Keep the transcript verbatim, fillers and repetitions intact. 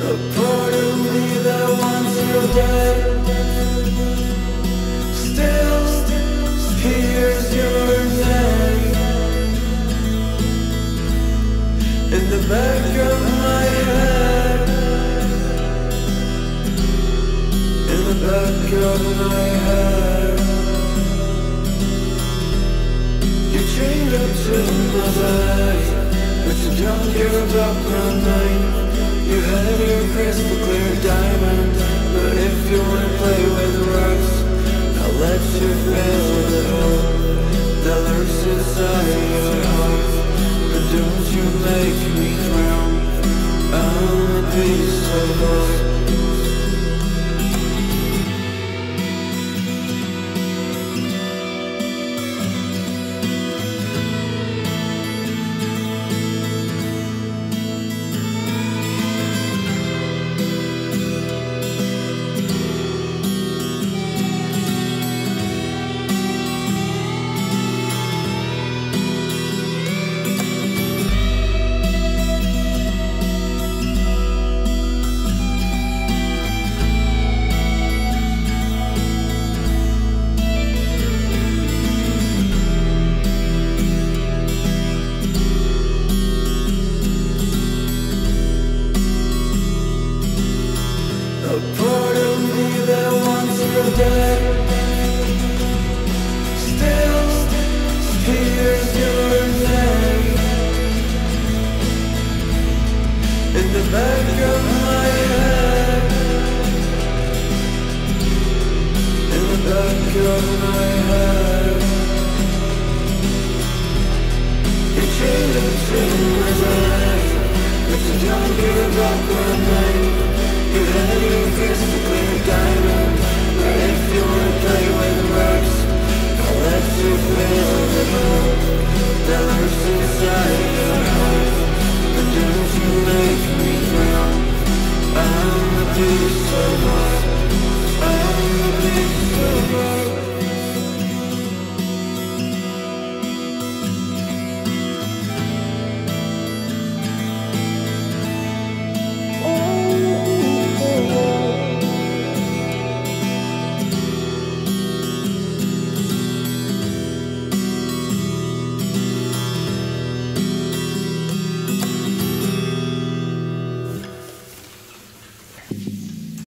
A part of me that wants you dead still hears your name in the back of my head, in the back of my head. You chained up to my body, but you don't care about my mind. You had your crystal clear diamond, but if you wanna play with rocks, I'll let you feel the hope that lurks inside your heart. But don't you make me drown, I'm a piece of art. A part of me that wants you dead still hears your name in the back of my head, in the back of my head. You chained up to my body, but you don't care about my mind. You had your crystal clear diamond, but if you wanna play with rocks, I'll let you feel the hope